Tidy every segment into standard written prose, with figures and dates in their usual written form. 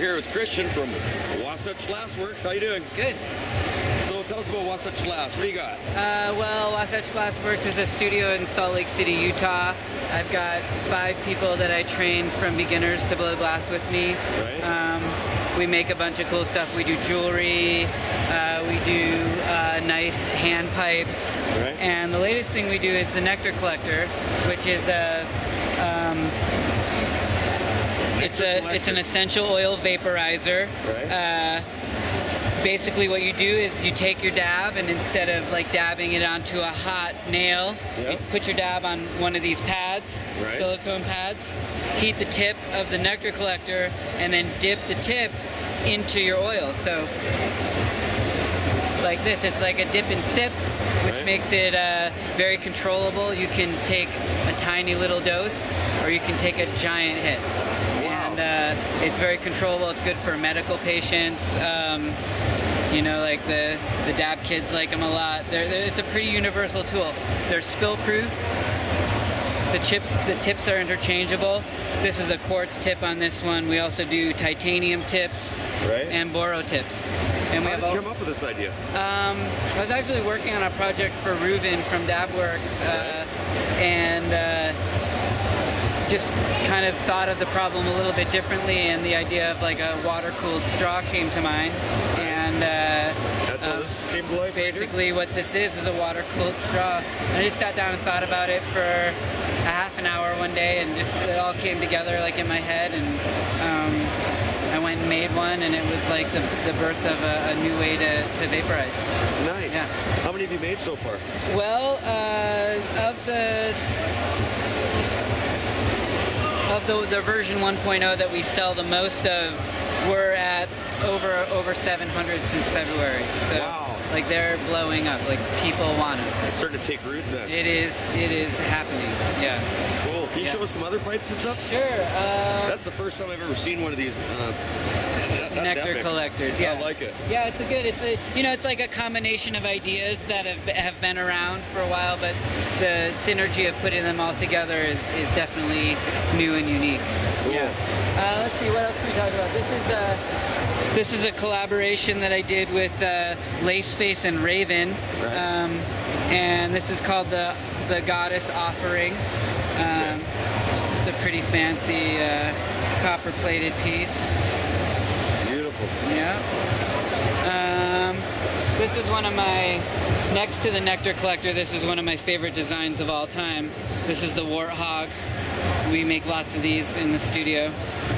here with Christian from Wasatch Glassworks. How you doing? Good. So tell us about Wasatch Glass. What do you got? Well, Wasatch Glassworks is a studio in Salt Lake City, Utah. I've got 5 people that I trained from beginners to blow glass with me. Right. We make a bunch of cool stuff. We do jewelry, we do nice hand pipes, right. And the latest thing we do is the Nectar Collector, which is a it's an essential oil vaporizer. Right. Basically what you do is you take your dab, and instead of like dabbing it onto a hot nail, yep. you put your dab on one of these pads, right. silicone pads, heat the tip of the Nectar Collector, and then dip the tip into your oil. So like this, it's like a dip and sip, which right. makes it very controllable. You can take a tiny little dose, or you can take a giant hit. And it's very controllable. It's good for medical patients. You know, like the dab kids like them a lot. It's a pretty universal tool. They're spill proof. The tips are interchangeable. This is a quartz tip on this one. We also do titanium tips, right. and boro tips. And How did you come up with this idea? I was actually working on a project for Reuven from Dabworks, right. and just kind of thought of the problem a little bit differently, and the idea of like a water-cooled straw came to mind. And that's how this came to life. Basically, what this is a water-cooled straw. And I just sat down and thought about it for a half an hour one day, and just it all came together like in my head. And I went and made one, and it was like the birth of a new way to vaporize. Nice. Yeah. How many have you made so far? Well, of the version 1.0 that we sell the most of, we're at over 700 since February. So wow. Like they're blowing up. Like people want them. It's starting to take root then. It is happening. Yeah. Cool. Can you show us some other pipes and stuff? Sure. That's the first time I've ever seen one of these. Nectar collectors. Yeah. I like it. Yeah, it's like a combination of ideas that have been around for a while, but the synergy of putting them all together is definitely new and unique. Cool. Yeah. Let's see, what else can we talk about? This is a collaboration that I did with Laceface and Raven, right. And this is called the Goddess Offering. It's just a pretty fancy copper-plated piece. Beautiful. Yeah. This is one of my, next to the Nectar Collector, this is one of my favorite designs of all time. This is the Warthog. We make lots of these in the studio.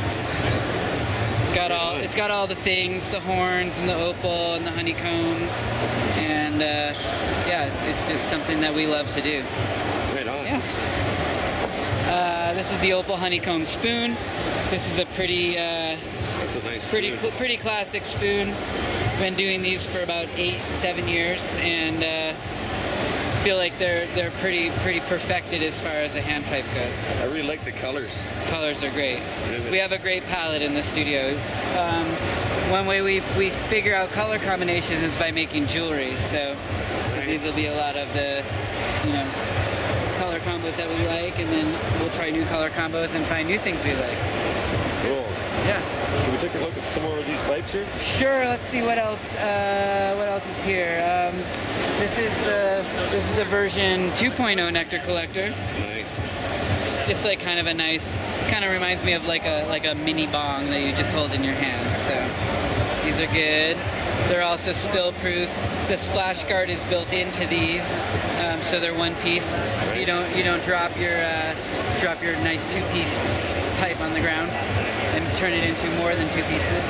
It's got all the things, the horns and the opal and the honeycombs, and yeah, it's just something that we love to do. Right on. Yeah. This is the opal honeycomb spoon. This is a pretty that's a nice spoon. pretty classic spoon. Been doing these for about 7 years, and feel like they're pretty perfected as far as a hand pipe goes. I really like the colors. Colors are great. We have a great palette in the studio. One way we figure out color combinations is by making jewelry. So these will be a lot of the color combos that we like, and then we'll try new color combos and find new things we like. Cool. Yeah. Can we take a look at some more of these pipes here? Sure. Let's see what else. What else is here? This is the version 2.0 Nectar Collector. Nice. It's just like kind of a nice. It kind of reminds me of like a mini bong that you just hold in your hand. So these are good. They're also spill proof. The splash guard is built into these, so they're one piece. So you don't drop your nice 2-piece pipe on the ground and turn it into more than 2 pieces.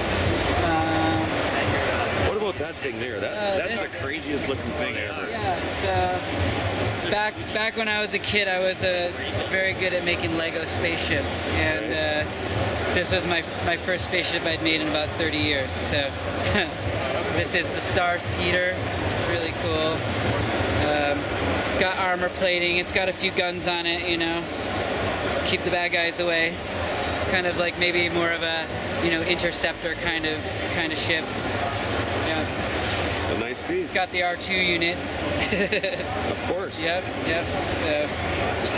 What about that thing there? That's the craziest looking thing ever. Yeah, so back when I was a kid, I was very good at making Lego spaceships, and this was my first spaceship I'd made in about 30 years. So this is the Star Skeeter. It's really cool. It's got armor plating. It's got a few guns on it, keep the bad guys away. It's kind of like maybe more of a interceptor kind of ship. Yeah. A nice piece. It's got the R2 unit. Of course. Yep. So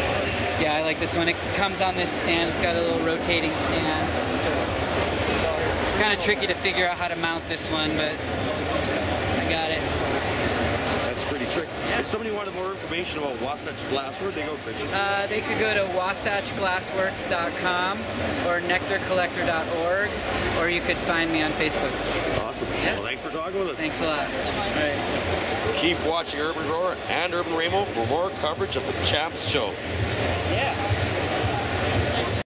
yeah, I like this one. It comes on this stand. It's got a little rotating stand. kind of tricky to figure out how to mount this one, but I got it. That's pretty tricky. Yeah. If somebody wanted more information about Wasatch Glass, where'd they go, Christian? They could go to wasatchglassworks.com or nectarcollector.org, or you could find me on Facebook. Awesome. Yeah. Well, thanks for talking with us. Thanks a lot. All right. Keep watching Urban Grower and Urban Rainbow for more coverage of the Champs Show. Yeah.